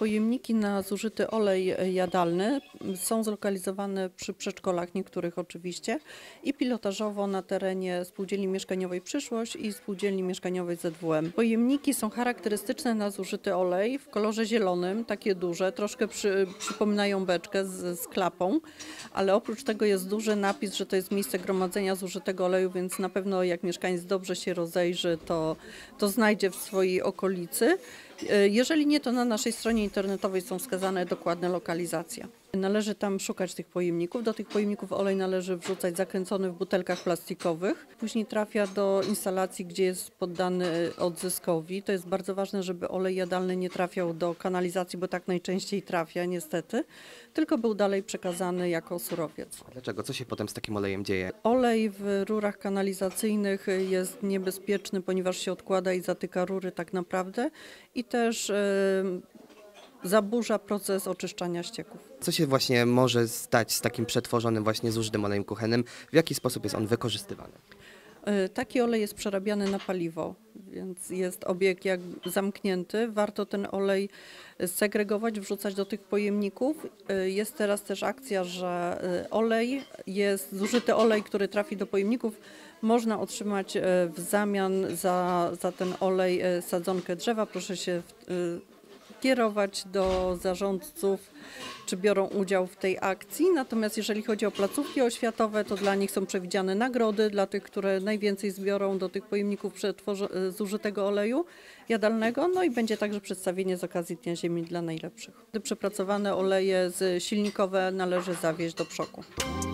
Pojemniki na zużyty olej jadalny są zlokalizowane przy przedszkolach, niektórych oczywiście, i pilotażowo na terenie Spółdzielni Mieszkaniowej Przyszłość i Spółdzielni Mieszkaniowej ZWM. Pojemniki są charakterystyczne na zużyty olej w kolorze zielonym, takie duże, troszkę przypominają beczkę z klapą, ale oprócz tego jest duży napis, że to jest miejsce gromadzenia zużytego oleju, więc na pewno jak mieszkaniec dobrze się rozejrzy, to znajdzie w swojej okolicy. Jeżeli nie, to na naszej stronie internetowej są wskazane dokładne lokalizacje. Należy tam szukać tych pojemników. Do tych pojemników olej należy wrzucać zakręcony w butelkach plastikowych. Później trafia do instalacji, gdzie jest poddany odzyskowi. To jest bardzo ważne, żeby olej jadalny nie trafiał do kanalizacji, bo tak najczęściej trafia niestety, tylko był dalej przekazany jako surowiec. A dlaczego? Co się potem z takim olejem dzieje? Olej w rurach kanalizacyjnych jest niebezpieczny, ponieważ się odkłada i zatyka rury tak naprawdę i też zaburza proces oczyszczania ścieków. Co się właśnie może stać z takim przetworzonym właśnie zużytym olejem kuchennym? W jaki sposób jest on wykorzystywany? Taki olej jest przerabiany na paliwo, więc jest obieg jak zamknięty. Warto ten olej segregować, wrzucać do tych pojemników. Jest teraz też akcja, że zużyty olej, który trafi do pojemników, można otrzymać w zamian za ten olej sadzonkę drzewa. Proszę się kierować do zarządców, czy biorą udział w tej akcji. Natomiast jeżeli chodzi o placówki oświatowe, to dla nich są przewidziane nagrody, dla tych, które najwięcej zbiorą do tych pojemników zużytego oleju jadalnego. No i będzie także przedstawienie z okazji Dnia Ziemi dla najlepszych. Przepracowane oleje silnikowe należy zawieźć do przoku.